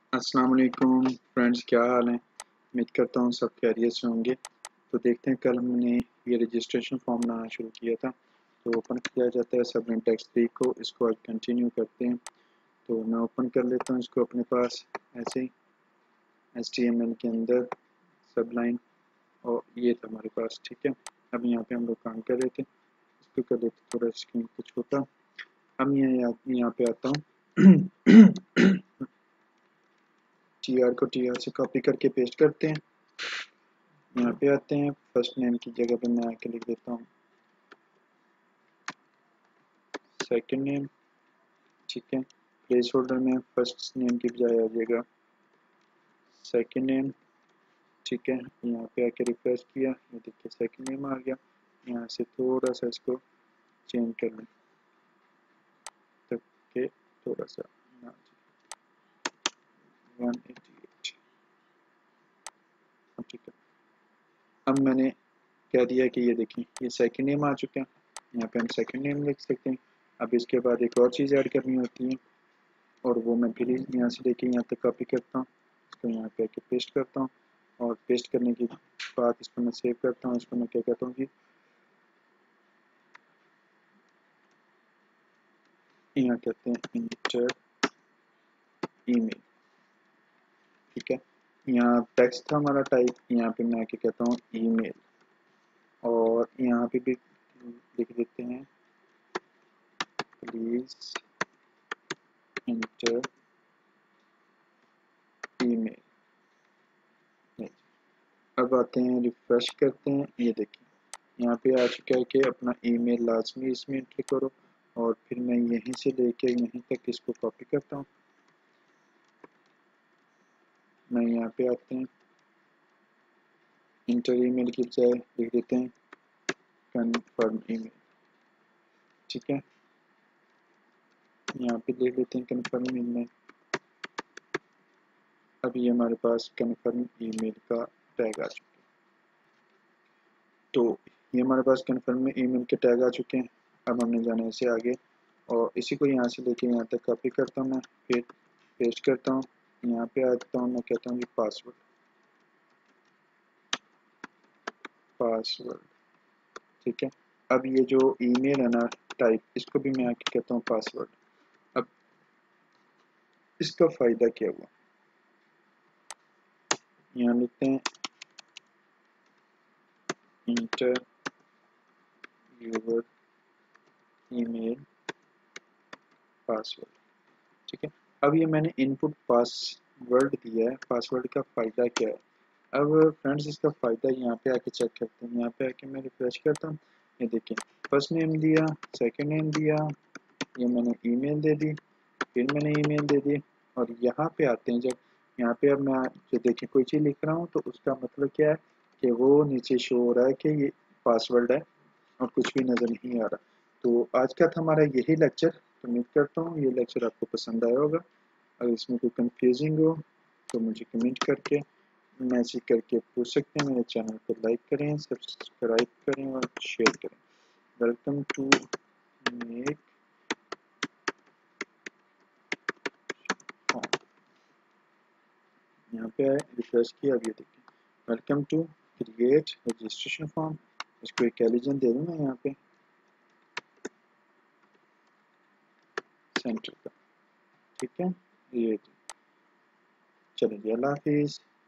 अस्सलाम वालेकुम फ्रेंड्स, क्या हाल है। उम्मीद करता हूँ सब खैरियत से होंगे। तो देखते हैं, कल हमने ये रजिस्ट्रेशन फॉर्म बनाना शुरू किया था, तो ओपन किया जाता है सबलाइन टेक्स्ट 3 को। इसको आज कंटिन्यू करते हैं। तो मैं ओपन कर लेता हूँ इसको अपने पास ऐसे ही HTML के अंदर सबलाइन, और ये था हमारे पास। ठीक है, अब यहाँ पे हम लोग काम कर रहे थे, इसको कर लेते थोड़ा स्क्रीन को छोटा। अब यहाँ पे आता हूँ TR को TR से कॉपी करके पेस्ट करते हैं। यहाँ पे आते हैं, फर्स्ट नेम की जगह पे मैं आके लिख देता हूँ सेकंड नेम। ठीक है, प्लेस होल्डर में फर्स्ट नेम की बजाय आ जाएगा सेकंड नेम। ठीक है, यहाँ पे आके रिफ्रेश किया, ये देखिए सेकंड नेम आ गया। यहाँ से थोड़ा सा इसको चेंज कर लें तक के थोड़ा सा 188। ठीक है, अब मैंने कह दिया कि ये देखिए ये सेकंड नेम आ चुका है, यहाँ पे हम सेकंड नेम लिख सकते हैं। अब इसके बाद एक और चीज़ ऐड करनी होती है, और वो मैं फिर यहाँ से लेके यहाँ तक कॉपी करता हूँ, इसको यहाँ पे आके पेस्ट करता हूँ, और पेस्ट करने के बाद इसको मैं सेव करता हूँ। इसको मैं क्या कहता हूँ कि यहाँ कहते हैं इंटर ईमेल। ठीक है, यहाँ टेक्स्ट था हमारा टाइप, यहाँ पे मैं क्या कहता हूँ ईमेल, और यहाँ पे भी लिख देते हैं प्लीज इंटर ईमेल। अब आते हैं, रिफ्रेश करते हैं, ये देखिए यहाँ पे आ चुका है कि अपना ईमेल लाजमी इसमें एंटर करो। और फिर मैं यहीं से लेके यहीं तक इसको कॉपी करता हूँ। मैं यहाँ पे आते हैं, इंटर ईमेल की बजाय लिख देते हैं कन्फर्म ईमेल। ठीक है, यहाँ पे लिख देते हैं कन्फर्म ईमेल। अब ये हमारे पास कन्फर्म ईमेल का टैग आ चुका है। तो ये हमारे पास कन्फर्म ईमेल के टैग आ चुके हैं। अब हमने जाना है इसे आगे, और इसी को यहाँ से लेके यहाँ तक कॉपी करता हूँ मैं, फिर पेस्ट करता हूँ। यहाँ पे आता हूँ, मैं कहता हूँ कि पासवर्ड। ठीक है, अब ये जो ईमेल है ना टाइप, इसको भी मैं आके कहता हूँ पासवर्ड। अब इसका फ़ायदा क्या हुआ, यहाँ लिखते हैं इंटर यूर ईमेल पासवर्ड। ठीक है, अब ये मैंने इनपुट पासवर्ड दिया है, पासवर्ड का फ़ायदा क्या है। अब फ्रेंड्स इसका फ़ायदा यहाँ पे आके चेक करते हैं। यहाँ पे आके मैं रिफ्रेश करता हूँ, ये देखिए फर्स्ट नेम दिया, सेकंड नेम दिया, ये मैंने ईमेल दे दी, फिर मैंने ईमेल दे दी। और यहाँ पे आते हैं, जब यहाँ पे अब मैं जो देखिए कोई चीज़ लिख रहा हूँ, तो उसका मतलब क्या है कि वो नीचे शो हो रहा है कि ये पासवर्ड है, और कुछ भी नज़र नहीं आ रहा। तो आज का था हमारा यही लेक्चर। तो उम्मीद करता हूँ ये लेक्चर आपको पसंद आया होगा। अगर इसमें कोई कंफ्यूजिंग हो तो मुझे कमेंट करके मैसेज करके पूछ सकते हैं। मेरे चैनल को लाइक करें, सब्सक्राइब करें और शेयर करें। Welcome to make form. यहाँ पे रिफ्रेश किया, अब ये देखिए welcome to create registration form. इसको एक एलिजन दे दूँ मैं यहाँ पे सेंटर का। ठीक है, ये चलिए, अल्लाह हाफिज़।